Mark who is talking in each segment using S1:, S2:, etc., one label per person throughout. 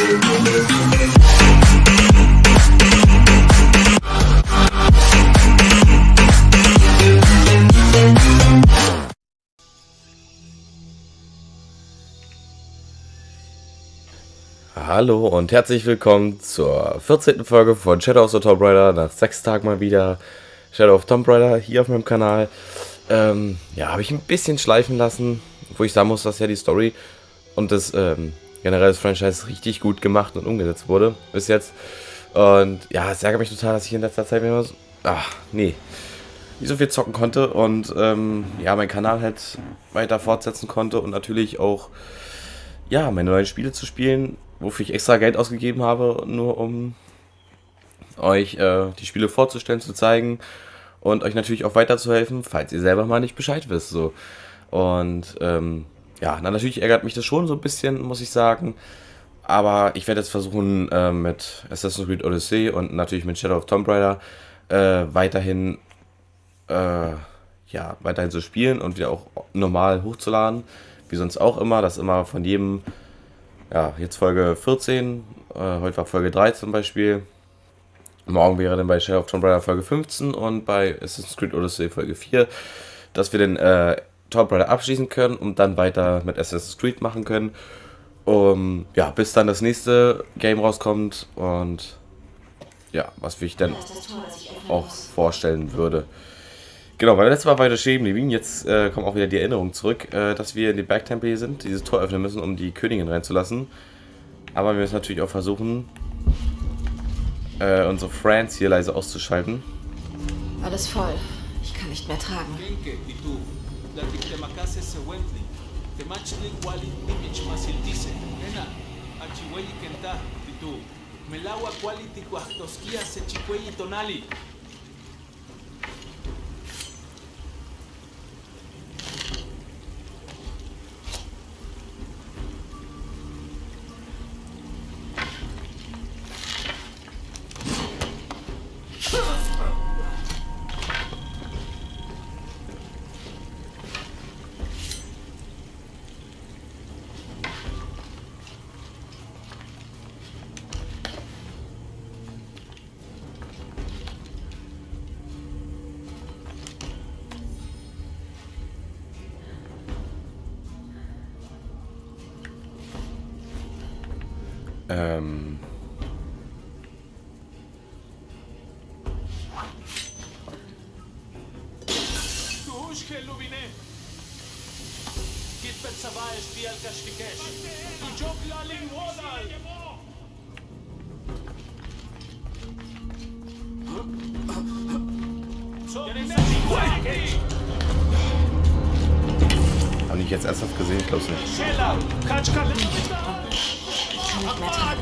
S1: Hallo und herzlich willkommen zur 14. Folge von Shadow of the Tomb Raider. Nach 6 Tagen mal wieder Shadow of Tomb Raider hier auf meinem Kanal. Ja, habe ich ein bisschen schleifen lassen, wo ich sagen muss, dass ja die Story und das generell das Franchise richtig gut gemacht und umgesetzt wurde bis jetzt. Und ja, es ärgert mich total, dass ich in letzter Zeit immer so, nicht so viel zocken konnte und ja, meinen Kanal halt weiter fortsetzen konnte und natürlich auch ja, meine neuen Spiele zu spielen, wofür ich extra Geld ausgegeben habe, nur um euch die Spiele vorzustellen, zu zeigen und euch natürlich auch weiterzuhelfen, falls ihr selber mal nicht Bescheid wisst. So. Und ja, na, natürlich ärgert mich das schon so ein bisschen, muss ich sagen. Aber ich werde jetzt versuchen, mit Assassin's Creed Odyssey und natürlich mit Shadow of Tomb Raider weiterhin zu spielen und wieder auch normal hochzuladen. Wie sonst auch immer, das immer von jedem, ja, jetzt Folge 14, heute war Folge 3 zum Beispiel. Morgen wäre dann bei Shadow of Tomb Raider Folge 15 und bei Assassin's Creed Odyssey Folge 4, dass wir den Tomb Raider abschließen können und dann weiter mit Assassin's Creed machen können. Ja, bis dann das nächste Game rauskommt und ja, was ich dann auch vorstellen würde. Genau, weil letztes Mal war das stehen geblieben. Jetzt kommt auch wieder die Erinnerung zurück, dass wir in den Bergtempel hier sind, dieses Tor öffnen müssen, um die Königin reinzulassen. Aber wir müssen natürlich auch versuchen, unsere Friends hier leise auszuschalten.
S2: Alles voll. Ich kann nicht mehr tragen.
S1: Habe ich jetzt ernsthaft gesehen? Ich glaube es nicht.
S2: Ich kann nicht mehr tragen.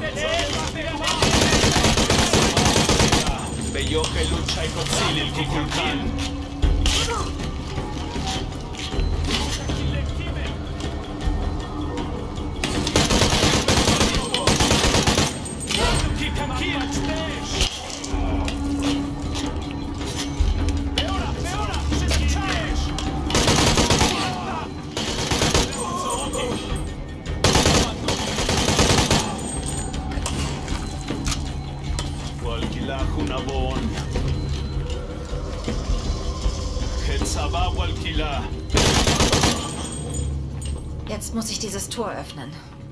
S2: Jetzt muss ich dieses Tor öffnen.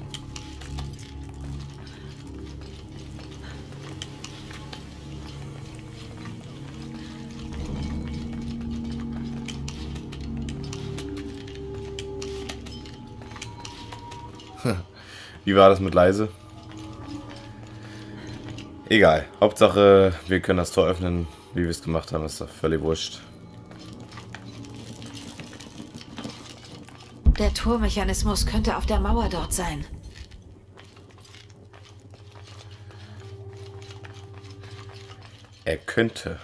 S1: Wie war das mit leise? Egal. Hauptsache, wir können das Tor öffnen, wie wir es gemacht haben. Ist doch völlig wurscht.
S2: Der Tormechanismus könnte auf der Mauer dort sein.
S1: Er könnte.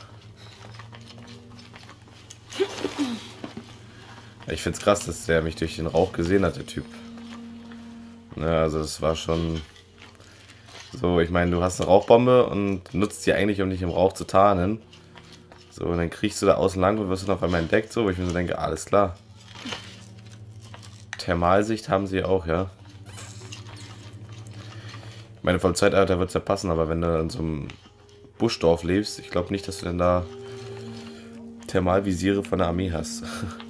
S1: Ich find's krass, dass der mich durch den Rauch gesehen hat, der Typ. Ja, also das war schon so, ich meine, du hast eine Rauchbombe und nutzt die eigentlich, um dich im Rauch zu tarnen. So, und dann kriegst du da außen lang und wirst dann auf einmal entdeckt, so, wo ich mir so denke, alles klar. Thermalsicht haben sie auch, ja. Ich meine, vom Zeitalter wird es ja passen, aber wenn du in so einem Buschdorf lebst, ich glaube nicht, dass du denn da Thermalvisiere von der Armee hast.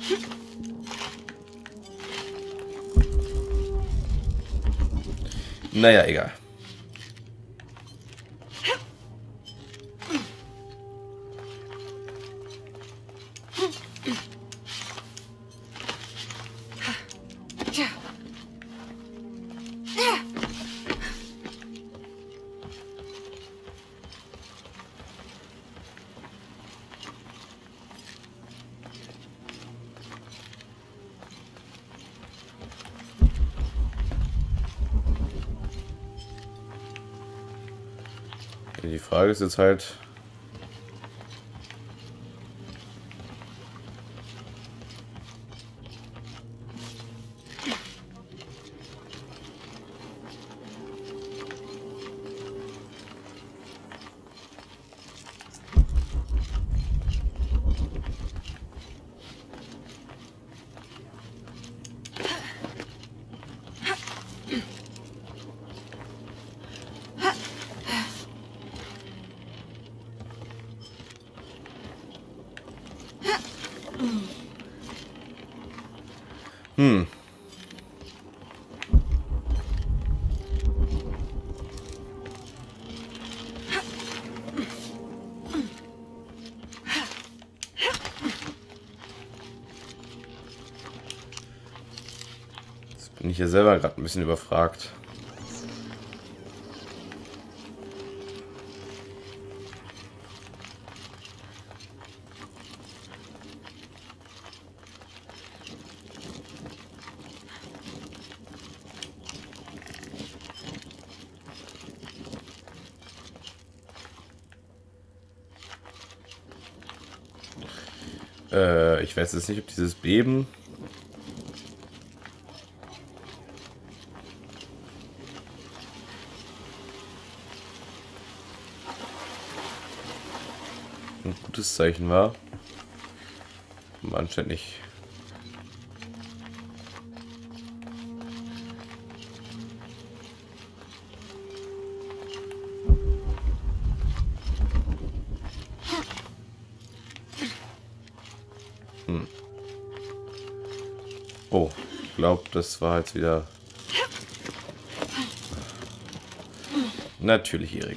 S1: Naja, egal. Die Frage ist jetzt halt, jetzt bin ich hier selber gerade ein bisschen überfragt. Ich weiß jetzt nicht, ob dieses Beben ein gutes Zeichen war. Anscheinend nicht. Oh, ich glaube, das war jetzt wieder... Natürlich, Erik.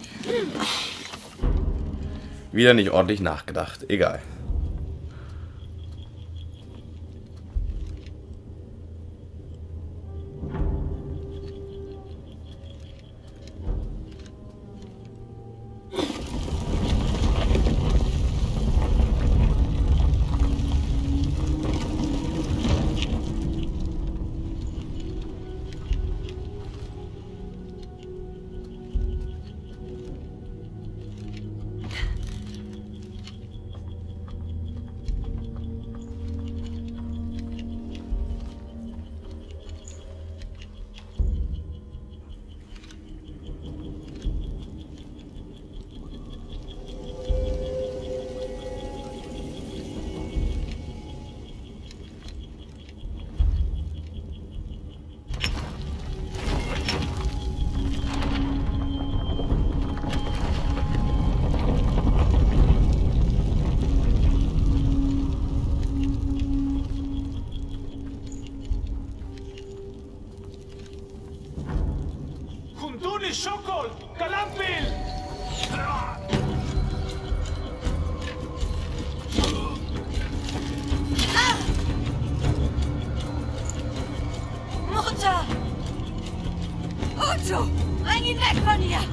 S1: Wieder nicht ordentlich nachgedacht. Egal.
S3: شكل قلمبل
S2: Mutter! Otto! Bring ihn weg von hier!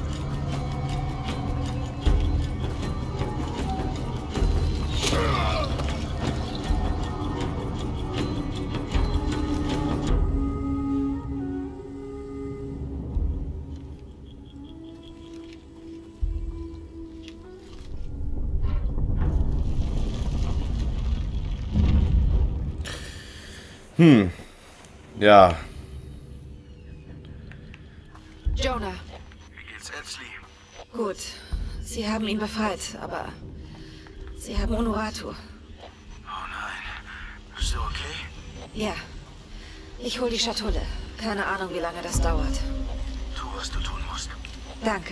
S1: Ja.
S2: Jonah.
S3: Wie geht's Elsley?
S2: Gut. Sie haben ihn befreit, aber... Sie haben Unuratu.
S3: Oh nein. Bist du okay?
S2: Ja. Ich hol die Schatulle. Keine Ahnung, wie lange das dauert.
S3: Tu was du tun musst.
S2: Danke.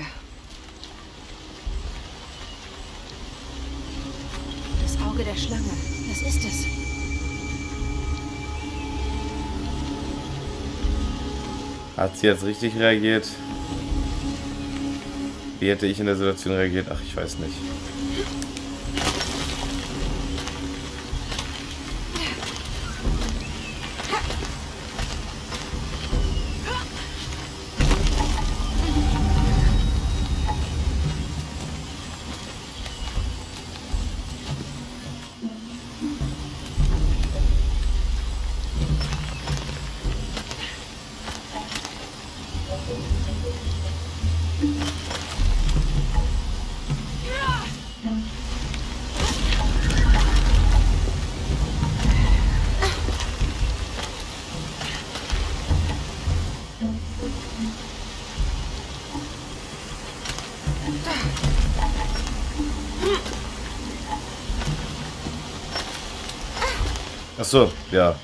S2: Das Auge der Schlange. Das ist es.
S1: Hat sie jetzt richtig reagiert? Wie hätte ich in der Situation reagiert? Ach, ich weiß nicht. Ach so, ja.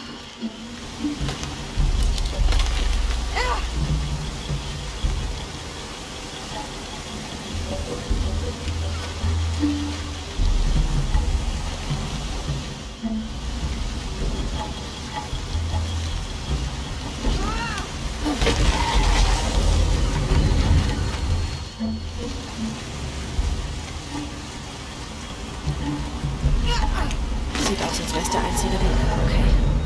S2: Sieht aus, als wäre es der einzige Weg. Okay.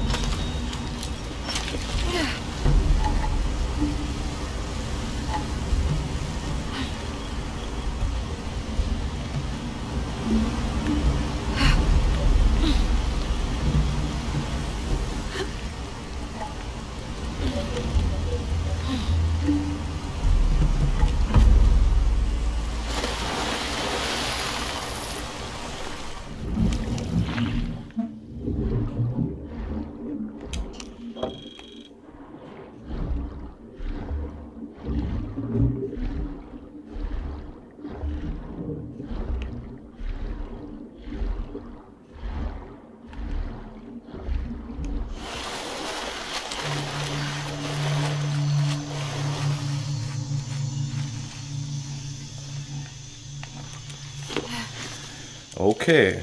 S1: Okay.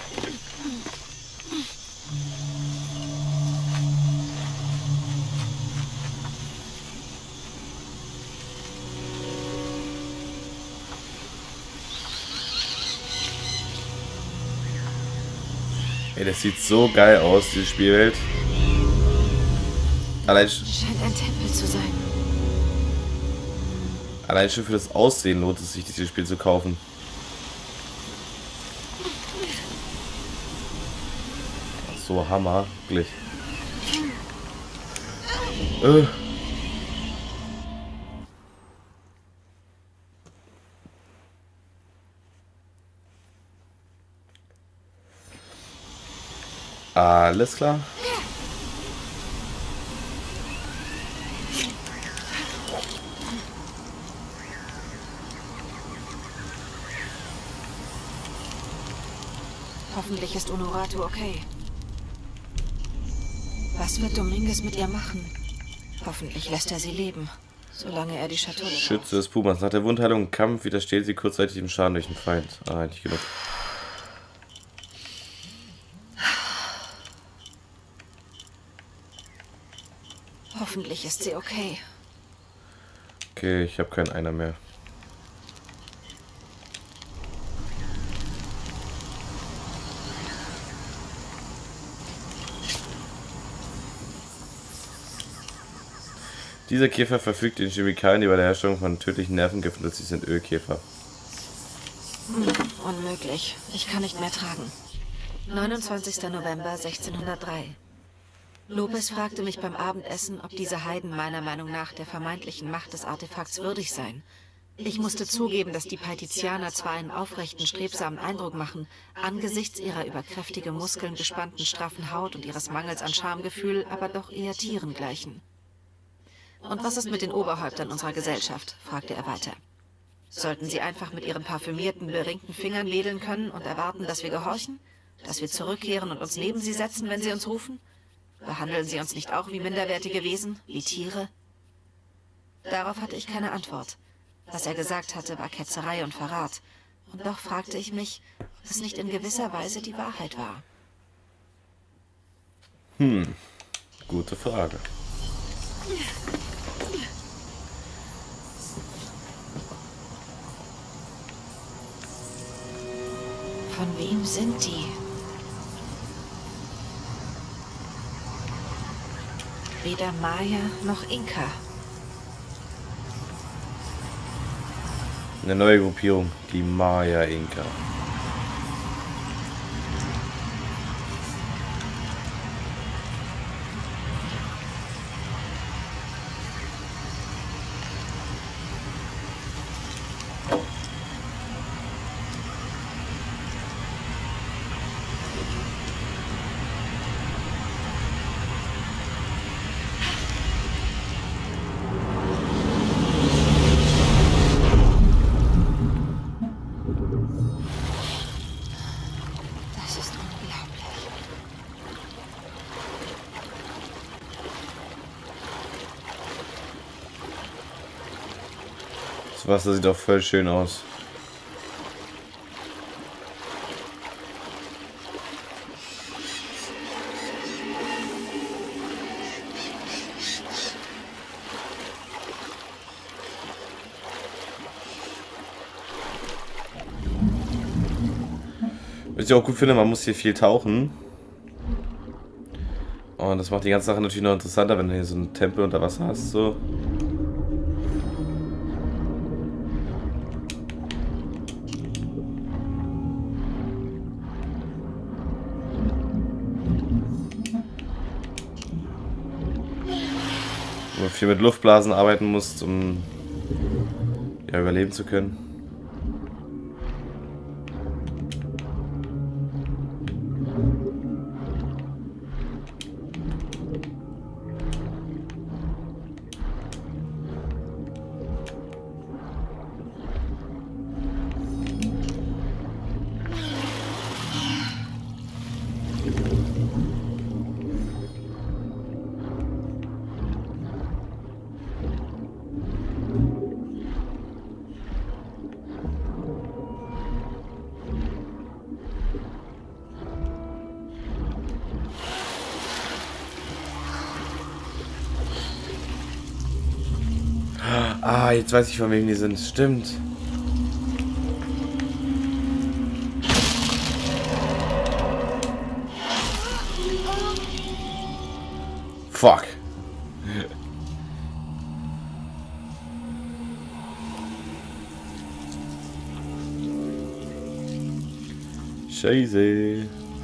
S1: Ey, das sieht so geil aus, diese Spielwelt. Allein
S2: Scheint ein Tempel zu sein.
S1: schon für das Aussehen lohnt es sich, dieses Spiel zu kaufen. So Hammer, wirklich. Alles klar.
S2: Hoffentlich ist Honorato okay. Was wird Dominguez mit ihr machen? Hoffentlich lässt er sie leben, solange er die Schatulle
S1: Schütze des Pumas. Nach der Wundheilung im Kampf widersteht sie kurzzeitig dem Schaden durch den Feind. Nicht genug.
S2: Hoffentlich ist sie okay.
S1: Okay, ich habe keinen Einer mehr. Dieser Käfer verfügt in Chemikalien, die bei der Herstellung von tödlichen Nervengift nützlich sind. Ölkäfer.
S2: Unmöglich. Ich kann nicht mehr tragen. 29. November 1603. Lopez fragte mich beim Abendessen, ob diese Heiden meiner Meinung nach der vermeintlichen Macht des Artefakts würdig seien. Ich musste zugeben, dass die Paitizianer zwar einen aufrechten, strebsamen Eindruck machen, angesichts ihrer über kräftige Muskeln gespannten, straffen Haut und ihres Mangels an Schamgefühl, aber doch eher Tieren gleichen. Und was ist mit den Oberhäuptern unserer Gesellschaft? Fragte er weiter. Sollten sie einfach mit ihren parfümierten, beringten Fingern wedeln können und erwarten, dass wir gehorchen? Dass wir zurückkehren und uns neben sie setzen, wenn sie uns rufen? Behandeln sie uns nicht auch wie minderwertige Wesen, wie Tiere? Darauf hatte ich keine Antwort. Was er gesagt hatte, war Ketzerei und Verrat. Und doch fragte ich mich, ob es nicht in gewisser Weise die Wahrheit war.
S1: Gute Frage.
S2: Von wem sind die? Weder Maya noch Inka.
S1: Eine neue Gruppierung, die Maya Inka.
S2: Das ist unglaublich.
S1: Das Wasser sieht auch voll schön aus. Was ich auch gut finde, man muss hier viel tauchen. Und das macht die ganze Sache natürlich noch interessanter, wenn du hier so einen Tempel unter Wasser hast. So. Wo du viel mit Luftblasen arbeiten musst, um ja, überleben zu können. Ah, jetzt weiß ich, von wem die sind. Stimmt. Fuck. Scheiße.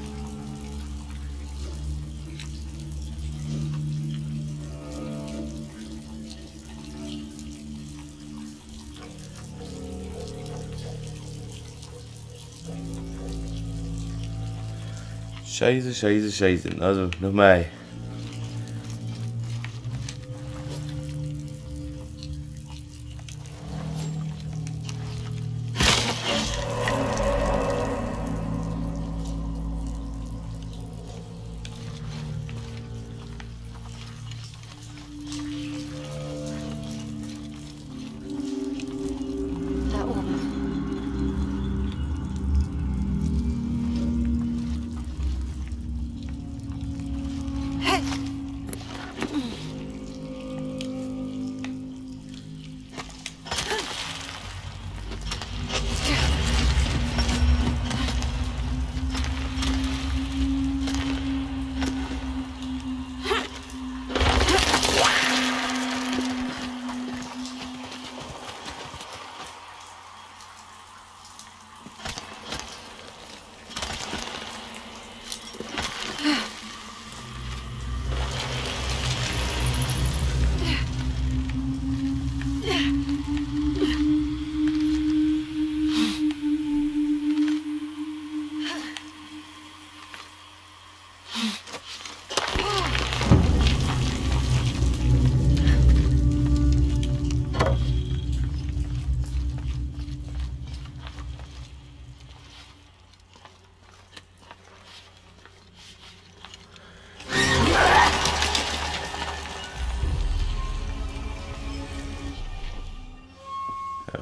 S1: Scheiße, scheiße, scheiße. Also, nochmal.
S2: Da oben.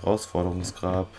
S1: Herausforderungsgrab.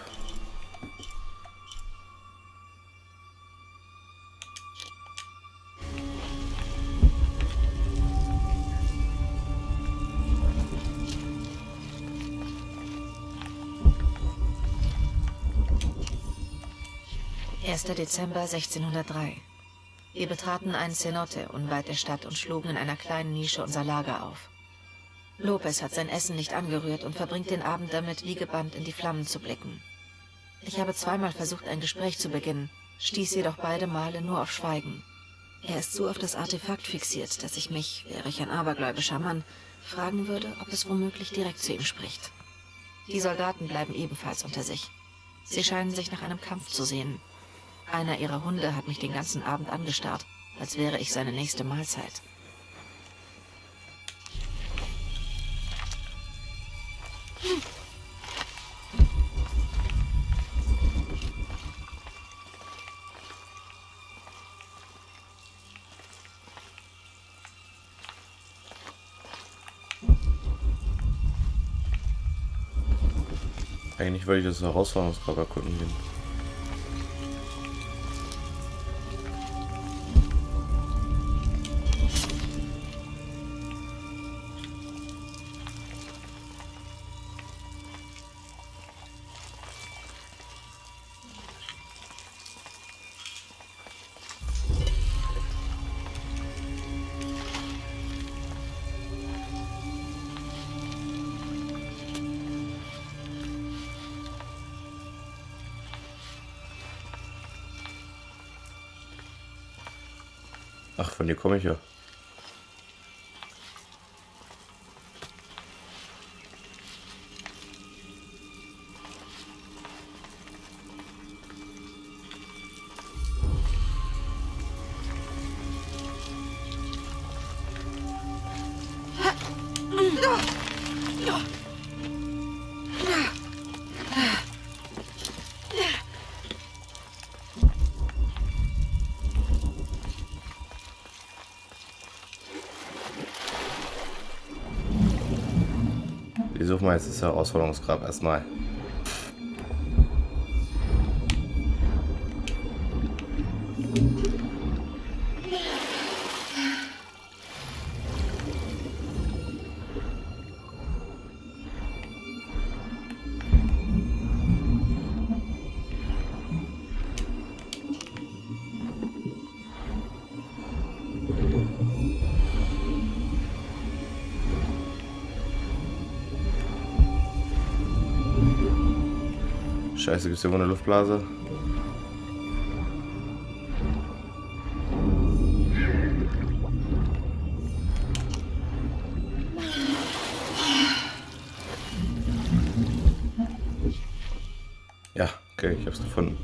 S2: Dezember 1603. Wir betraten ein Cenote unweit der Stadt und schlugen in einer kleinen Nische unser Lager auf. Lopez hat sein Essen nicht angerührt und verbringt den Abend damit, wie gebannt in die Flammen zu blicken. Ich habe zweimal versucht, ein Gespräch zu beginnen, stieß jedoch beide Male nur auf Schweigen. Er ist so auf das Artefakt fixiert, dass ich mich, wäre ich ein abergläubischer Mann, fragen würde, ob es womöglich direkt zu ihm spricht. Die Soldaten bleiben ebenfalls unter sich. Sie scheinen sich nach einem Kampf zu sehnen. Einer ihrer Hunde hat mich den ganzen Abend angestarrt, als wäre ich seine nächste Mahlzeit.
S1: Eigentlich wollte ich das Herausforderungsgrab erkunden gehen. Ach, von dir komme ich ja. Wir suchen mal jetzt das Herausforderungsgrab erstmal. Scheiße, gibt's hier wohl eine Luftblase? Ja, okay, ich hab's gefunden.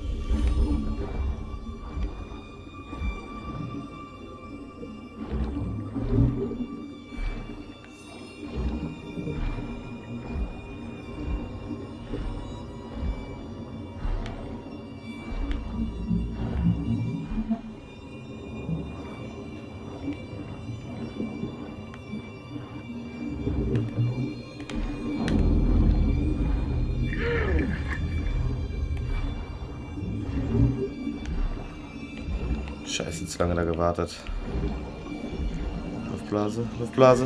S1: Scheiße, zu lange da gewartet. Luftblase, Luftblase.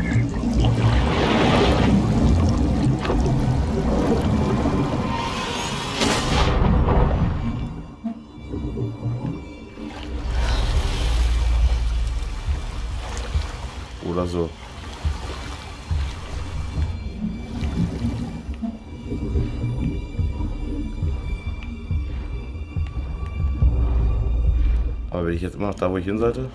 S1: Oder so. Aber bin ich jetzt immer noch da, wo ich hin sollte?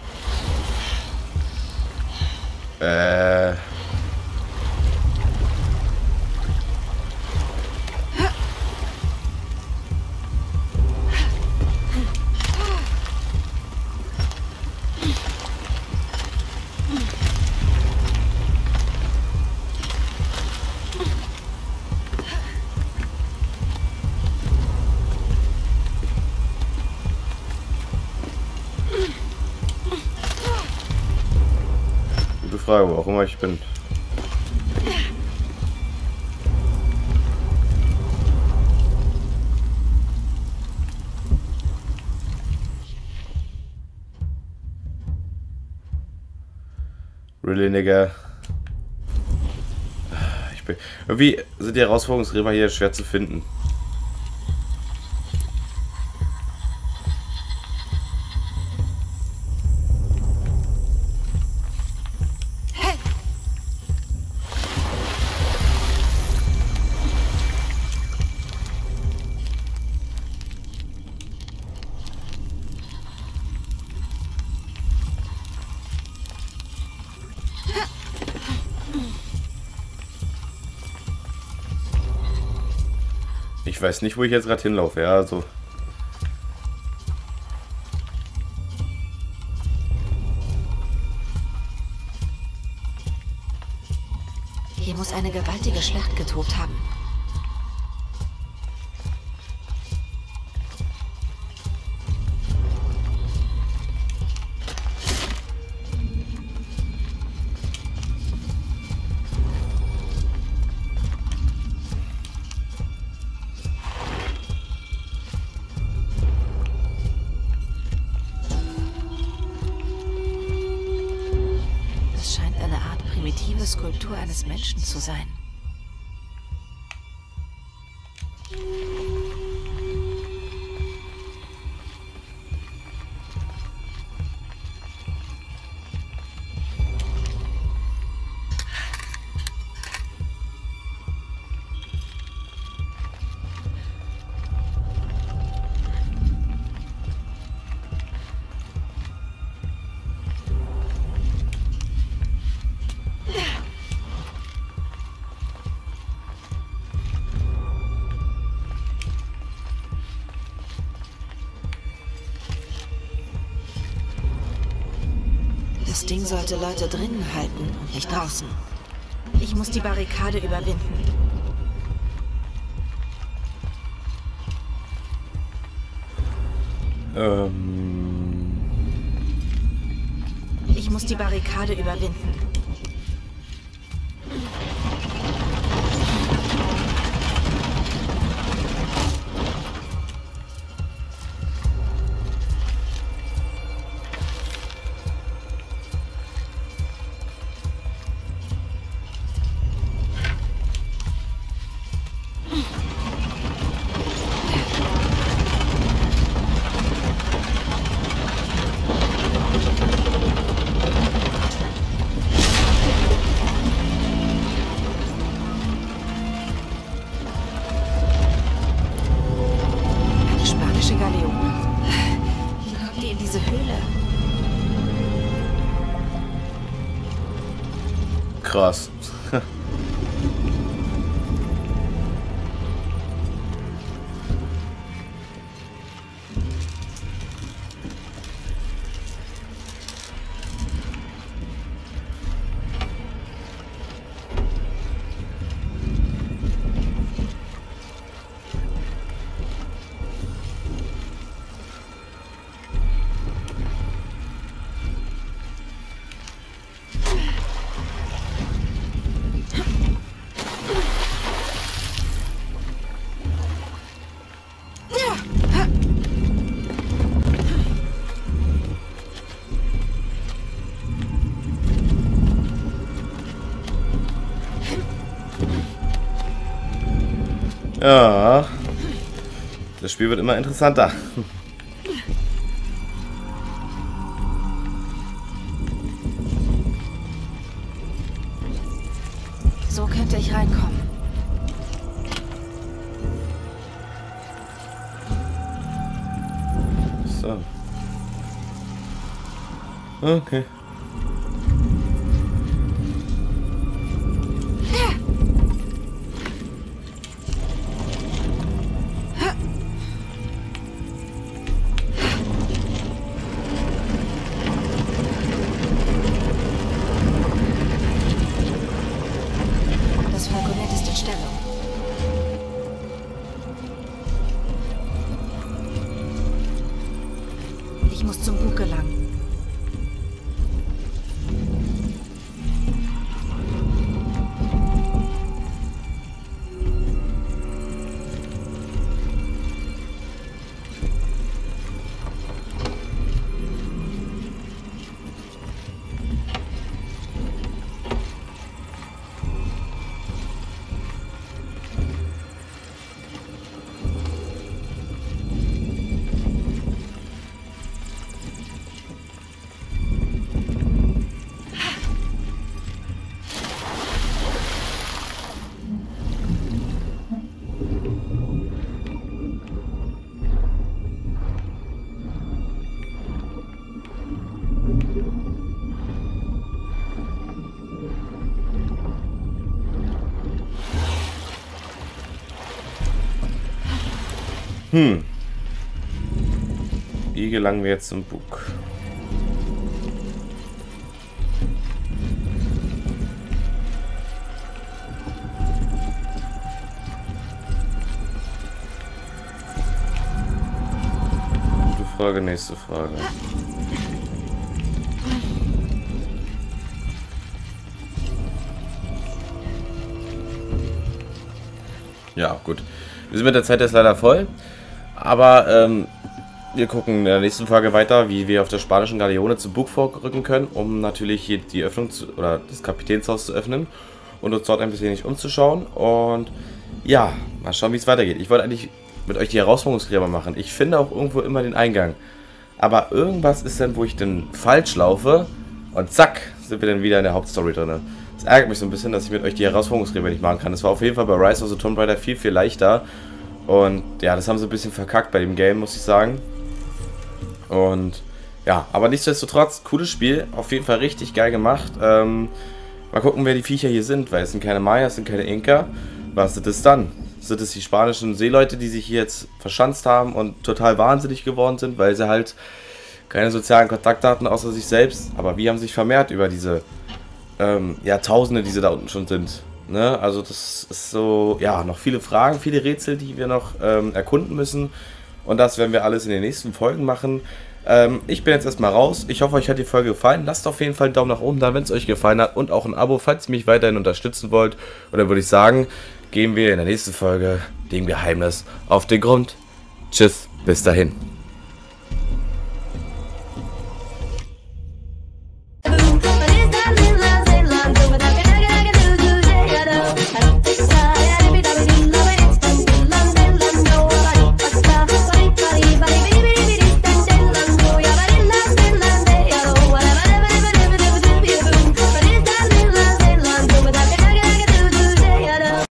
S1: Frage, wo auch immer ich bin. really, Nigga. Irgendwie sind die Herausforderungsgräber hier schwer zu finden. Ich weiß nicht, wo ich jetzt gerade hinlaufe, ja, also.
S2: Hier muss eine gewaltige Schlacht getobt haben. Skulptur eines Menschen zu sein. Das Ding sollte Leute drinnen halten und nicht draußen. Ich muss die Barrikade überwinden. Ich muss die Barrikade überwinden.
S1: Krass. Ja, das Spiel wird immer interessanter.
S2: So könnte ich reinkommen.
S1: So. Okay.
S2: Ich muss zum Bug gelangen.
S1: Wie gelangen wir jetzt zum Bug? Gute Frage, nächste Frage. Ja, gut. Wir sind mit der Zeit jetzt leider voll. Aber wir gucken in der nächsten Folge weiter, wie wir auf der spanischen Galeone zum Bug vorrücken können, um natürlich hier die Öffnung oder das Kapitänshaus zu öffnen und uns dort ein bisschen nicht umzuschauen. Und ja, mal schauen, wie es weitergeht. Ich wollte eigentlich mit euch die Herausforderungsgräber machen. Ich finde auch irgendwo immer den Eingang. Aber irgendwas ist dann, wo ich dann falsch laufe und zack, sind wir dann wieder in der Hauptstory drin. Das ärgert mich so ein bisschen, dass ich mit euch die Herausforderungsgräber nicht machen kann. Das war auf jeden Fall bei Rise of the Tomb Raider viel, viel leichter. Und ja, das haben sie ein bisschen verkackt bei dem Game, muss ich sagen. Und ja, aber nichtsdestotrotz, cooles Spiel. Auf jeden Fall richtig geil gemacht. Mal gucken, wer die Viecher hier sind, weil es sind keine Mayas, es sind keine Inka. Was ist das dann? Sind es die spanischen Seeleute, die sich hier jetzt verschanzt haben und total wahnsinnig geworden sind, weil sie halt keine sozialen Kontakte hatten außer sich selbst. Aber wie haben sich vermehrt über diese Jahrtausende, die sie da unten schon sind. Ne? Also das ist so, ja, noch viele Fragen, viele Rätsel, die wir noch erkunden müssen. Und das werden wir alles in den nächsten Folgen machen. Ich bin jetzt erstmal raus. Ich hoffe, euch hat die Folge gefallen. Lasst auf jeden Fall einen Daumen nach oben da, wenn es euch gefallen hat. Und auch ein Abo, falls ihr mich weiterhin unterstützen wollt. Und dann würde ich sagen, gehen wir in der nächsten Folge dem Geheimnis auf den Grund. Tschüss, bis dahin.